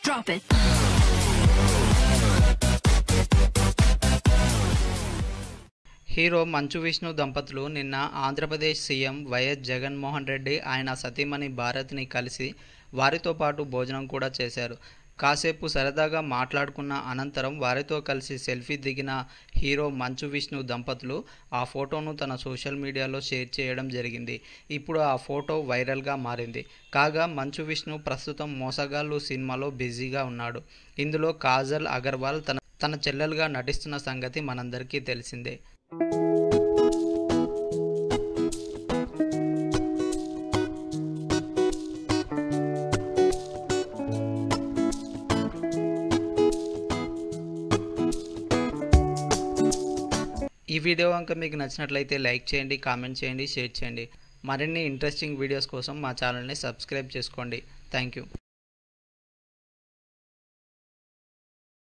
Drop it. Hero మంచు విష్ణు దంపతులు నిన్న ఆంధ్రప్రదేశ్ సీఎం వైఎస్ జగన్మోహన్ రెడ్డి ఆయన సతీమణి భారత్ని కలిసి వారితో పాటు భోజనం కూడా చేశారు. కాసేపు సరదాగా మాట్లాడుకున్న అనంతరం వారితో కలిసి సెల్ఫీ దిగిన హీరో మంచు విష్ణు దంపతులు ఆ ఫోటోను తన సోషల్ మీడియాలో షేర్ చేయడం జరిగింది. ఇప్పుడు ఆ ఫోటో వైరల్గా మారింది. కాగా మంచు విష్ణు ప్రస్తుతం మోసగాళ్ళు సినిమాలో బిజీగా ఉన్నాడు. ఇందులో కాజల్ అగర్వాల్ తన చెల్లెలుగా నటిస్తున్న సంగతి మనందరికీ తెలిసిందే. ఈ వీడియో కనుక మీకు నచ్చినట్లయితే లైక్ చేయండి, కామెంట్ చేయండి, షేర్ చేయండి. మరిన్ని ఇంట్రెస్టింగ్ వీడియోస్ కోసం మా ఛానల్ని సబ్స్క్రైబ్ చేసుకోండి. Thank you.